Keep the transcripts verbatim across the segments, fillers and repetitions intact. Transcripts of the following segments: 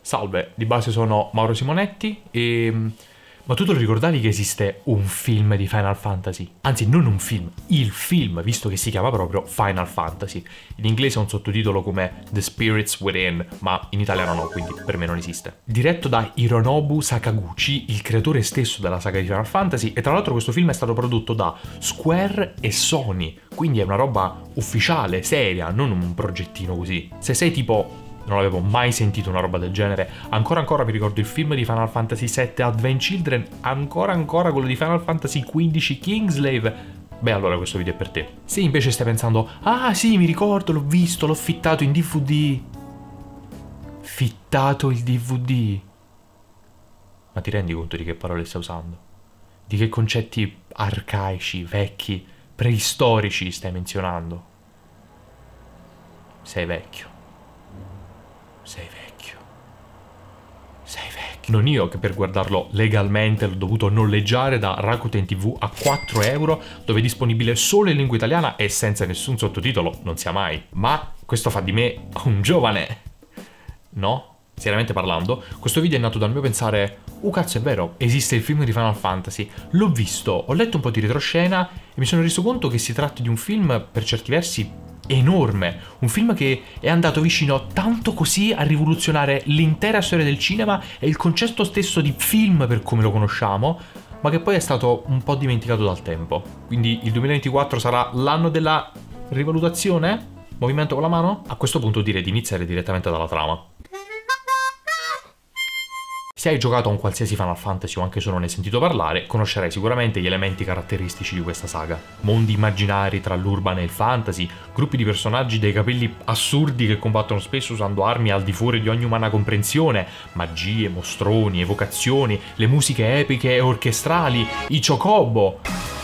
Salve, di base sono Mauro Simonetti e... Ma tu te lo ricordavi che esiste un film di Final Fantasy? Anzi, non un film, il film, visto che si chiama proprio Final Fantasy. In inglese ha un sottotitolo come The Spirits Within, ma in italiano no, quindi per me non esiste. Diretto da Hironobu Sakaguchi, il creatore stesso della saga di Final Fantasy, e tra l'altro questo film è stato prodotto da Square e Sony, quindi è una roba ufficiale, seria, non un progettino così. Se sei tipo... non avevo mai sentito una roba del genere. Ancora ancora mi ricordo il film di Final Fantasy sette Advent Children, ancora ancora quello di Final Fantasy quindici Kingslave. Beh, allora questo video è per te. Se invece stai pensando, ah sì, mi ricordo, l'ho visto, l'ho fittato in D V D. Fittato il D V D? Ma ti rendi conto di che parole stai usando? Di che concetti arcaici, vecchi, preistorici stai menzionando? Sei vecchio. Sei vecchio. Sei vecchio. Non io che per guardarlo legalmente l'ho dovuto noleggiare da Rakuten T V a quattro euro, dove è disponibile solo in lingua italiana e senza nessun sottotitolo, non sia mai. Ma questo fa di me un giovane. No? Seriamente parlando, questo video è nato dal mio pensare, uh cazzo è vero, esiste il film di Final Fantasy, l'ho visto, ho letto un po' di retroscena e mi sono reso conto che si tratta di un film per certi versi enorme, un film che è andato vicino tanto così a rivoluzionare l'intera storia del cinema e il concetto stesso di film per come lo conosciamo, ma che poi è stato un po' dimenticato dal tempo. Quindi il duemilaventiquattro sarà l'anno della rivalutazione? Movimento con la mano? A questo punto direi di iniziare direttamente dalla trama. Se hai giocato a un qualsiasi Final Fantasy o anche solo ne hai sentito parlare, conoscerai sicuramente gli elementi caratteristici di questa saga. Mondi immaginari tra l'urban e il fantasy, gruppi di personaggi dai capelli assurdi che combattono spesso usando armi al di fuori di ogni umana comprensione, magie, mostroni, evocazioni, le musiche epiche e orchestrali, i chocobo.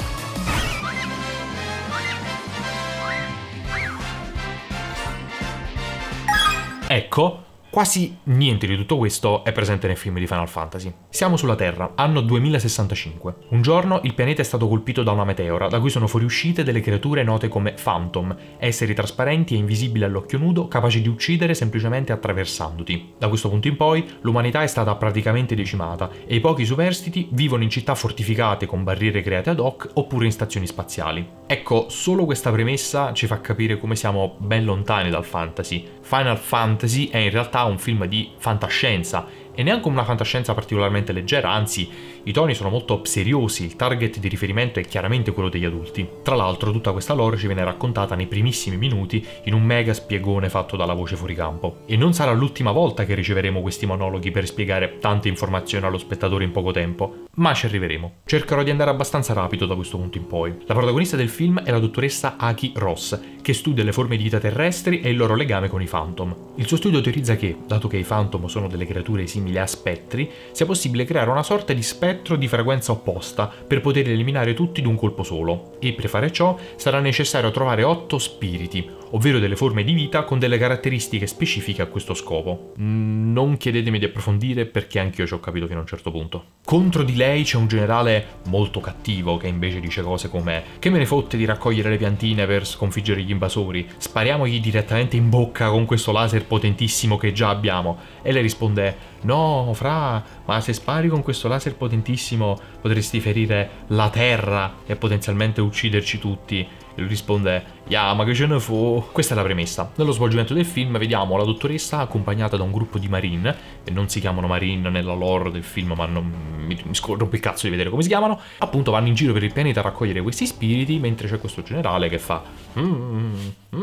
Ecco, quasi niente di tutto questo è presente nel film di Final Fantasy. Siamo sulla Terra, anno duemilasessantacinque. Un giorno il pianeta è stato colpito da una meteora, da cui sono fuoriuscite delle creature note come Phantom, esseri trasparenti e invisibili all'occhio nudo, capaci di uccidere semplicemente attraversandoti. Da questo punto in poi, l'umanità è stata praticamente decimata e i pochi superstiti vivono in città fortificate con barriere create ad hoc oppure in stazioni spaziali. Ecco, solo questa premessa ci fa capire come siamo ben lontani dal fantasy. Final Fantasy è in realtà un film di fantascienza e neanche una fantascienza particolarmente leggera, anzi i toni sono molto seriosi, il target di riferimento è chiaramente quello degli adulti. Tra l'altro tutta questa lore ci viene raccontata nei primissimi minuti in un mega spiegone fatto dalla voce fuori campo. E non sarà l'ultima volta che riceveremo questi monologhi per spiegare tante informazioni allo spettatore in poco tempo, ma ci arriveremo. Cercherò di andare abbastanza rapido da questo punto in poi. La protagonista del film è la dottoressa Aki Ross, che studia le forme di vita terrestri e il loro legame con i Phantom. Il suo studio teorizza che, dato che i Phantom sono delle creature simili a spettri, sia possibile creare una sorta di spettro di frequenza opposta per poter eliminare tutti d'un colpo solo, e per fare ciò sarà necessario trovare otto spiriti, ovvero delle forme di vita con delle caratteristiche specifiche a questo scopo. Mm, non chiedetemi di approfondire perché anch'io ci ho capito fino a un certo punto. Contro di lei c'è un generale molto cattivo che invece dice cose come che me ne fotte di raccogliere le piantine per sconfiggere gli invasori, spariamogli direttamente in bocca con questo laser potentissimo che già abbiamo. E lei risponde no fra, ma se spari con questo laser potentissimo potresti ferire la terra e potenzialmente ucciderci tutti. E lui risponde yeah, ma che ce ne fu? Questa è la premessa. Nello svolgimento del film vediamo la dottoressa accompagnata da un gruppo di marine, e non si chiamano marine nella lore del film, ma non mi, mi rompe il cazzo di vedere come si chiamano. Appunto vanno in giro per il pianeta a raccogliere questi spiriti, mentre c'è questo generale che fa mm, mm,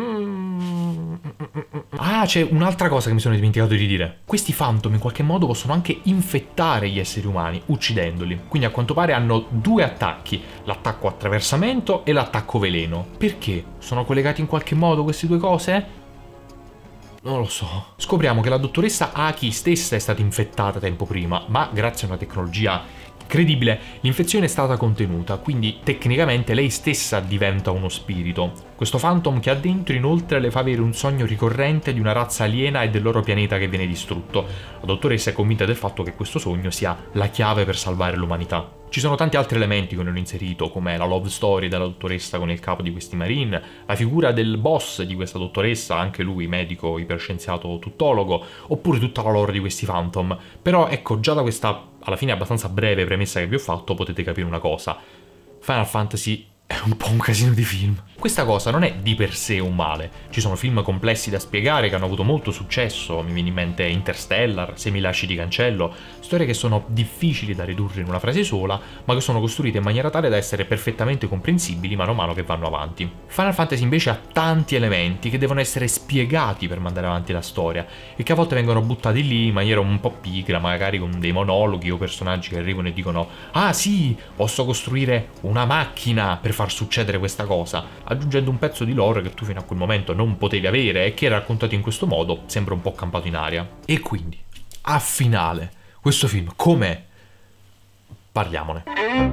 mm, ah, c'è un'altra cosa che mi sono dimenticato di dire. Questi Phantom in qualche modo possono anche infettare gli esseri umani uccidendoli, quindi a quanto pare hanno due attacchi, l'attacco attraversamento e l'attacco veleno. Perché? Sono collegati in qualche modo queste due cose? Non lo so. Scopriamo che la dottoressa Aki stessa è stata infettata tempo prima, ma grazie a una tecnologia Credibile, l'infezione è stata contenuta, quindi tecnicamente lei stessa diventa uno spirito. Questo Phantom che ha dentro inoltre le fa avere un sogno ricorrente di una razza aliena e del loro pianeta che viene distrutto. La dottoressa è convinta del fatto che questo sogno sia la chiave per salvare l'umanità. Ci sono tanti altri elementi che hanno inserito, come la love story della dottoressa con il capo di questi Marine, la figura del boss di questa dottoressa, anche lui medico, iperscienziato, tuttologo, oppure tutta la lore di questi Phantom. Però ecco, già da questa alla fine abbastanza breve premessa che vi ho fatto potete capire una cosa: Final Fantasy è un po' un casino di film. Questa cosa non è di per sé un male. Ci sono film complessi da spiegare che hanno avuto molto successo, mi viene in mente Interstellar, Se mi lasci ti cancello, storie che sono difficili da ridurre in una frase sola, ma che sono costruite in maniera tale da essere perfettamente comprensibili mano a mano che vanno avanti. Final Fantasy invece ha tanti elementi che devono essere spiegati per mandare avanti la storia e che a volte vengono buttati lì in maniera un po' pigra, magari con dei monologhi o personaggi che arrivano e dicono «Ah sì, posso costruire una macchina per far succedere questa cosa», aggiungendo un pezzo di lore che tu fino a quel momento non potevi avere e che raccontato in questo modo sembra un po' campato in aria. E quindi, a finale, questo film com'è? Parliamone.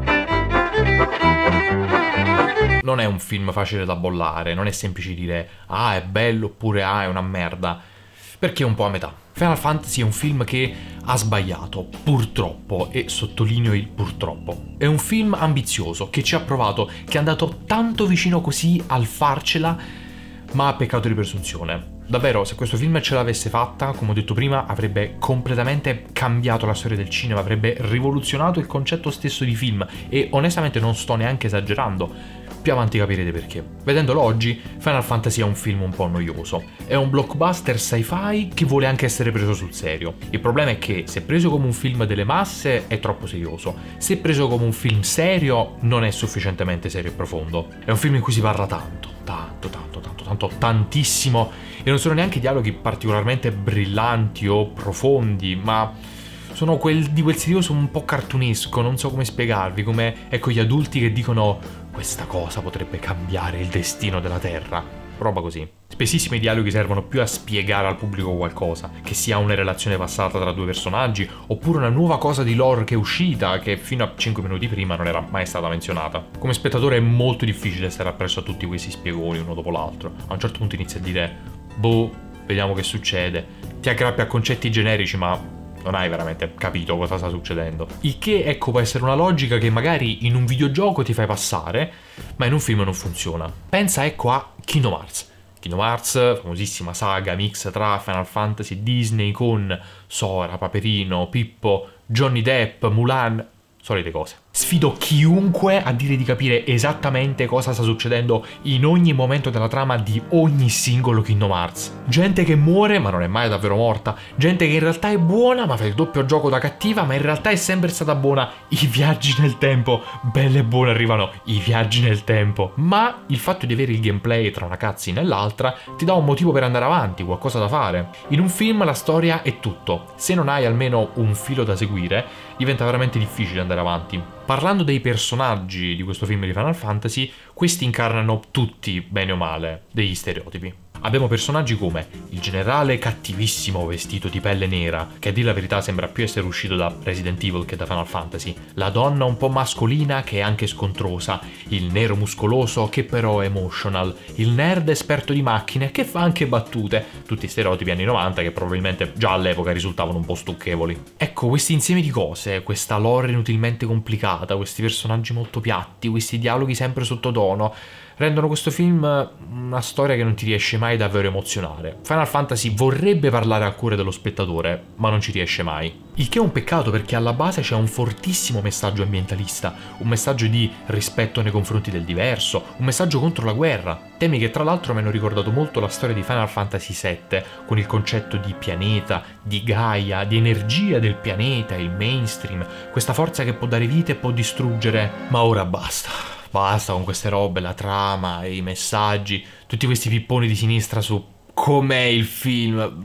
Non è un film facile da bollare, non è semplice dire ah è bello oppure ah è una merda, perché è un po' a metà. Final Fantasy è un film che ha sbagliato, purtroppo, e sottolineo il purtroppo. È un film ambizioso, che ci ha provato, che è andato tanto vicino così al farcela, ma ha peccato di presunzione. Davvero, se questo film ce l'avesse fatta, come ho detto prima, avrebbe completamente cambiato la storia del cinema, avrebbe rivoluzionato il concetto stesso di film, e onestamente non sto neanche esagerando. Più avanti capirete perché. Vedendolo oggi, Final Fantasy è un film un po' noioso. È un blockbuster sci-fi che vuole anche essere preso sul serio. Il problema è che, se preso come un film delle masse, è troppo serioso. Se preso come un film serio, non è sufficientemente serio e profondo. È un film in cui si parla tanto, tanto, tanto, tanto, tanto, tantissimo, e non sono neanche dialoghi particolarmente brillanti o profondi, ma sono quel, di quel serioso un po' cartunesco, non so come spiegarvi, come, ecco, gli adulti che dicono questa cosa potrebbe cambiare il destino della Terra, roba così. Spessissimo i dialoghi servono più a spiegare al pubblico qualcosa, che sia una relazione passata tra due personaggi, oppure una nuova cosa di lore che è uscita, che fino a cinque minuti prima non era mai stata menzionata. Come spettatore è molto difficile stare appresso a tutti questi spiegoni uno dopo l'altro. A un certo punto inizia a dire boh, vediamo che succede, ti aggrappi a concetti generici ma non hai veramente capito cosa sta succedendo. Il che, ecco, può essere una logica che magari in un videogioco ti fai passare, ma in un film non funziona. Pensa, ecco, a Kingdom Hearts. Kingdom Hearts, famosissima saga mix tra Final Fantasy e Disney con Sora, Paperino, Pippo, Johnny Depp, Mulan, solite cose. Sfido chiunque a dire di capire esattamente cosa sta succedendo in ogni momento della trama di ogni singolo Kingdom Hearts. Gente che muore ma non è mai davvero morta, gente che in realtà è buona ma fa il doppio gioco da cattiva ma in realtà è sempre stata buona, i viaggi nel tempo, belle e buone arrivano i viaggi nel tempo. Ma il fatto di avere il gameplay tra una cutscene e l'altra ti dà un motivo per andare avanti, qualcosa da fare. In un film la storia è tutto, se non hai almeno un filo da seguire diventa veramente difficile andare avanti. Parlando dei personaggi di questo film di Final Fantasy, questi incarnano tutti, bene o male, degli stereotipi. Abbiamo personaggi come il generale cattivissimo vestito di pelle nera, che a dire la verità sembra più essere uscito da Resident Evil che da Final Fantasy, la donna un po' mascolina che è anche scontrosa, il nero muscoloso che però è emotional, il nerd esperto di macchine che fa anche battute, tutti stereotipi anni novanta che probabilmente già all'epoca risultavano un po' stucchevoli. Ecco, questi insieme di cose, questa lore inutilmente complicata, questi personaggi molto piatti, questi dialoghi sempre sottotono, rendono questo film una storia che non ti riesce mai davvero a emozionare. Final Fantasy vorrebbe parlare al cuore dello spettatore, ma non ci riesce mai. Il che è un peccato perché alla base c'è un fortissimo messaggio ambientalista, un messaggio di rispetto nei confronti del diverso, un messaggio contro la guerra, temi che tra l'altro mi hanno ricordato molto la storia di Final Fantasy sette, con il concetto di pianeta, di Gaia, di energia del pianeta, il mainstream, questa forza che può dare vita e può distruggere. Ma ora basta. Basta con queste robe, la trama, i messaggi, tutti questi pipponi di sinistra su com'è il film.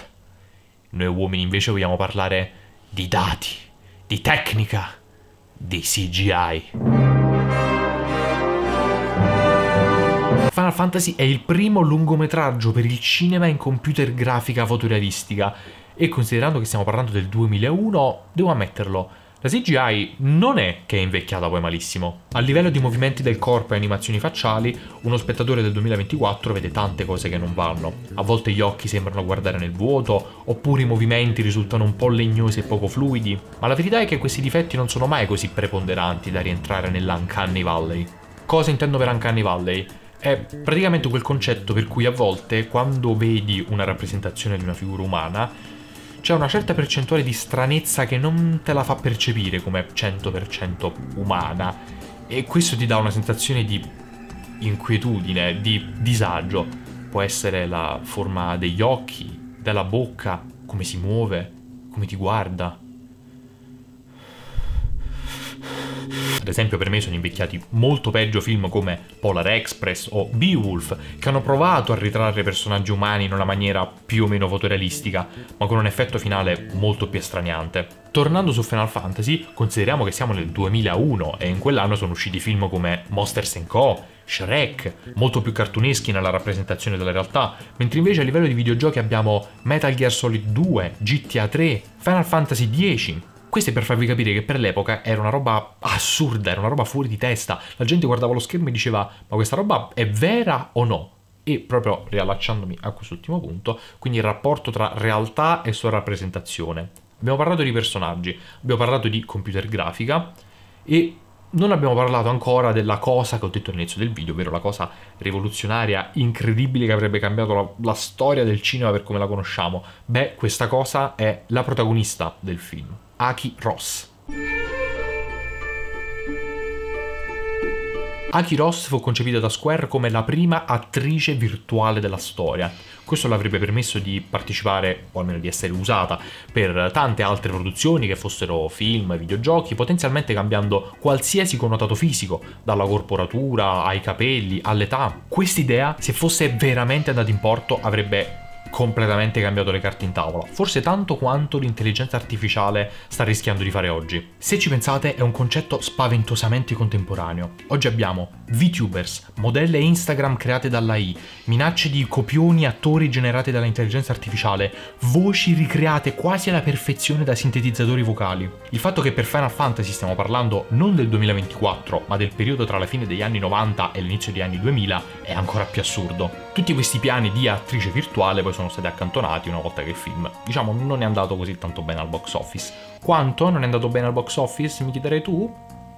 Noi uomini invece vogliamo parlare di dati, di tecnica, di C G I. Final Fantasy è il primo lungometraggio per il cinema in computer grafica fotorealistica e considerando che stiamo parlando del duemilauno, devo ammetterlo, La C G I non è che è invecchiata poi malissimo. A livello di movimenti del corpo e animazioni facciali, uno spettatore del duemilaventiquattro vede tante cose che non vanno. A volte gli occhi sembrano guardare nel vuoto, oppure i movimenti risultano un po' legnosi e poco fluidi, ma la verità è che questi difetti non sono mai così preponderanti da rientrare nell'Uncanny Valley. Cosa intendo per Uncanny Valley? È praticamente quel concetto per cui a volte, quando vedi una rappresentazione di una figura umana, c'è una certa percentuale di stranezza che non te la fa percepire come cento per cento umana, e questo ti dà una sensazione di inquietudine, di disagio. Può essere la forma degli occhi, della bocca, come si muove, come ti guarda. Ad esempio, per me sono invecchiati molto peggio film come Polar Express o Beowulf, che hanno provato a ritrarre personaggi umani in una maniera più o meno fotorealistica, ma con un effetto finale molto più estraniante. Tornando su Final Fantasy, consideriamo che siamo nel duemilauno e in quell'anno sono usciti film come Monsters and Co., Shrek, molto più cartuneschi nella rappresentazione della realtà, mentre invece a livello di videogiochi abbiamo Metal Gear Solid due, G T A tre, Final Fantasy dieci. Questo è per farvi capire che per l'epoca era una roba assurda, era una roba fuori di testa. La gente guardava lo schermo e diceva: ma questa roba è vera o no? E proprio riallacciandomi a quest'ultimo punto, quindi il rapporto tra realtà e sua rappresentazione. Abbiamo parlato di personaggi, abbiamo parlato di computer grafica e non abbiamo parlato ancora della cosa che ho detto all'inizio del video, ovvero la cosa rivoluzionaria, incredibile, che avrebbe cambiato la, la storia del cinema per come la conosciamo. Beh, questa cosa è la protagonista del film, Aki Ross. Aki Ross fu concepita da Square come la prima attrice virtuale della storia. Questo le avrebbe permesso di partecipare, o almeno di essere usata, per tante altre produzioni, che fossero film, videogiochi, potenzialmente cambiando qualsiasi connotato fisico, dalla corporatura ai capelli, all'età. Quest'idea, se fosse veramente andata in porto, avrebbe completamente cambiato le carte in tavola, forse tanto quanto l'intelligenza artificiale sta rischiando di fare oggi. Se ci pensate, è un concetto spaventosamente contemporaneo. Oggi abbiamo VTubers, modelle Instagram create dall'A I, minacce di copioni attori generati dall'intelligenza artificiale, voci ricreate quasi alla perfezione da sintetizzatori vocali. Il fatto che per Final Fantasy stiamo parlando non del duemilaventiquattro, ma del periodo tra la fine degli anni novanta e l'inizio degli anni duemila è ancora più assurdo. Tutti questi piani di attrice virtuale poi sono stati accantonati una volta che il film, diciamo, non è andato così tanto bene al box office. Quanto non è andato bene al box office, mi chiederei tu?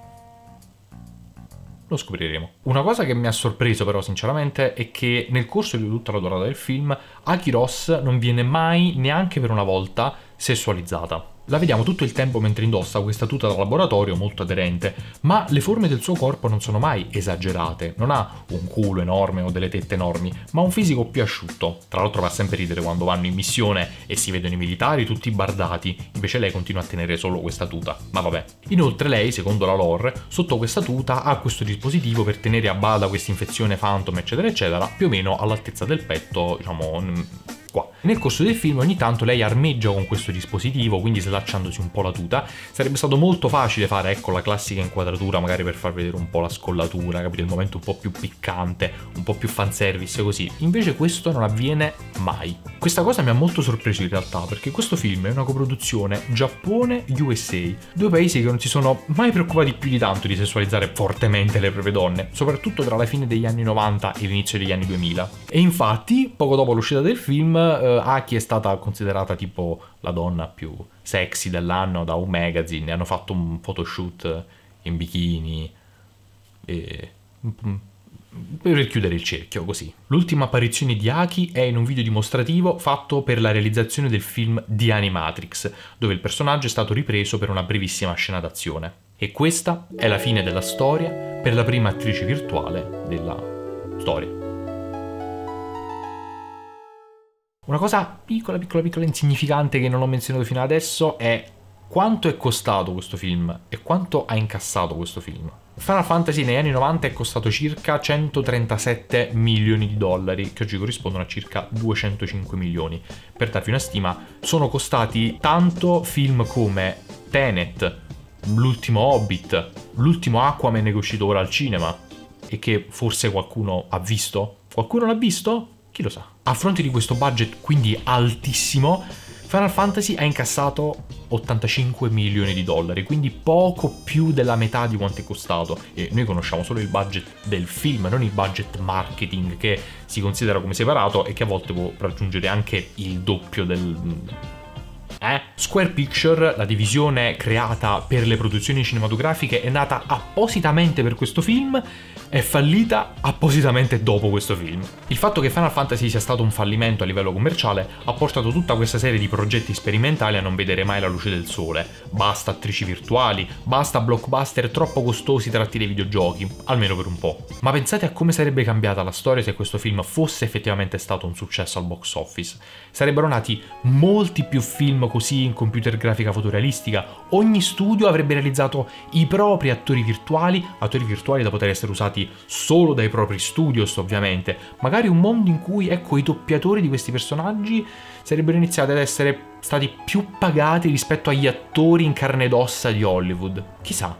Lo scopriremo. Una cosa che mi ha sorpreso però sinceramente è che nel corso di tutta la durata del film Aki Ross non viene mai, neanche per una volta, sessualizzata. La vediamo tutto il tempo mentre indossa questa tuta da laboratorio molto aderente, ma le forme del suo corpo non sono mai esagerate. Non ha un culo enorme o delle tette enormi, ma un fisico più asciutto. Tra l'altro fa sempre ridere quando vanno in missione e si vedono i militari tutti bardati, invece lei continua a tenere solo questa tuta, ma vabbè. Inoltre lei, secondo la lore, sotto questa tuta ha questo dispositivo per tenere a bada questa infezione Phantom eccetera eccetera, più o meno all'altezza del petto, diciamo qua. Nel corso del film ogni tanto lei armeggia con questo dispositivo, quindi slacciandosi un po' la tuta. Sarebbe stato molto facile fare, ecco, la classica inquadratura magari per far vedere un po' la scollatura, capite, il momento un po' più piccante, un po' più fanservice così. Invece questo non avviene mai. Questa cosa mi ha molto sorpreso in realtà, perché questo film è una coproduzione Giappone-U S A, due paesi che non si sono mai preoccupati più di tanto di sessualizzare fortemente le proprie donne, soprattutto tra la fine degli anni novanta e l'inizio degli anni duemila. E infatti, poco dopo l'uscita del film, uh, Aki è stata considerata tipo la donna più sexy dell'anno da un magazine. Hanno fatto un photoshoot in bikini e... per chiudere il cerchio, così. L'ultima apparizione di Aki è in un video dimostrativo fatto per la realizzazione del film The Animatrix, dove il personaggio è stato ripreso per una brevissima scena d'azione. E questa è la fine della storia per la prima attrice virtuale della storia. Una cosa piccola, piccola, piccola, insignificante che non ho menzionato fino adesso è quanto è costato questo film e quanto ha incassato questo film. Final Fantasy negli anni novanta è costato circa centotrentasette milioni di dollari, che oggi corrispondono a circa duecentocinque milioni. Per darvi una stima, sono costati tanto film come Tenet, L'ultimo Hobbit, l'ultimo Aquaman che è uscito ora al cinema e che forse qualcuno ha visto? Qualcuno l'ha visto? Chi lo sa? A fronte di questo budget quindi altissimo, Final Fantasy ha incassato ottantacinque milioni di dollari, quindi poco più della metà di quanto è costato. E noi conosciamo solo il budget del film, non il budget marketing, che si considera come separato e che a volte può raggiungere anche il doppio del... Eh? Square Picture, la divisione creata per le produzioni cinematografiche, è nata appositamente per questo film, è fallita appositamente dopo questo film. Il fatto che Final Fantasy sia stato un fallimento a livello commerciale ha portato tutta questa serie di progetti sperimentali a non vedere mai la luce del sole. Basta attrici virtuali, basta blockbuster troppo costosi tratti dai videogiochi, almeno per un po'. Ma pensate a come sarebbe cambiata la storia se questo film fosse effettivamente stato un successo al box office. Sarebbero nati molti più film così in computer grafica fotorealistica, ogni studio avrebbe realizzato i propri attori virtuali, attori virtuali da poter essere usati solo dai propri studios ovviamente, magari un mondo in cui, ecco, i doppiatori di questi personaggi sarebbero iniziati ad essere stati più pagati rispetto agli attori in carne ed ossa di Hollywood. Chissà.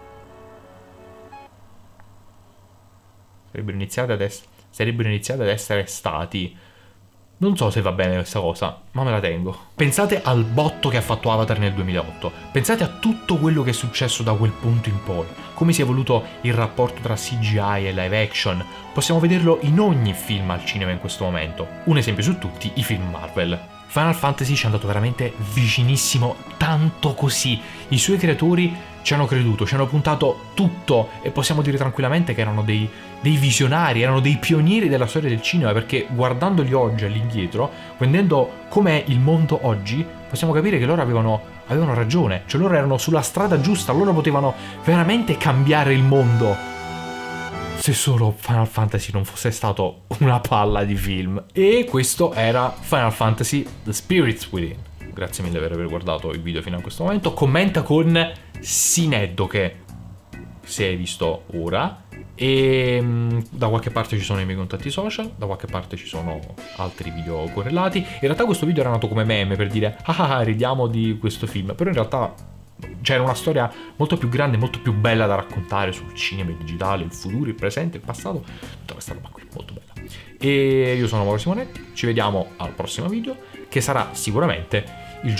Sarebbero iniziati ad, es- sarebbero iniziati ad essere stati... Non so se va bene questa cosa, ma me la tengo. Pensate al botto che ha fatto Avatar nel duemilaotto. Pensate a tutto quello che è successo da quel punto in poi. Come si è evoluto il rapporto tra C G I e live action. Possiamo vederlo in ogni film al cinema in questo momento. Un esempio su tutti, i film Marvel. Final Fantasy ci è andato veramente vicinissimo, tanto così. I suoi creatori ci hanno creduto, ci hanno puntato tutto e possiamo dire tranquillamente che erano dei, dei visionari, erano dei pionieri della storia del cinema, perché guardandoli oggi all'indietro, vedendo com'è il mondo oggi, possiamo capire che loro avevano, avevano ragione, cioè loro erano sulla strada giusta, loro potevano veramente cambiare il mondo. Se solo Final Fantasy non fosse stato una palla di film. E questo era Final Fantasy The Spirits Within. Grazie mille per aver guardato il video fino a questo momento. Commenta con Sineddo, che se hai visto ora. E mh, da qualche parte ci sono i miei contatti social, da qualche parte ci sono altri video correlati. In realtà questo video era nato come meme per dire ah ah ridiamo di questo film, però in realtà c'era una storia molto più grande, molto più bella da raccontare sul cinema, il digitale, il futuro, il presente, il passato, tutta questa roba qui, molto bella. E io sono Mauro Simonetti, ci vediamo al prossimo video, che sarà sicuramente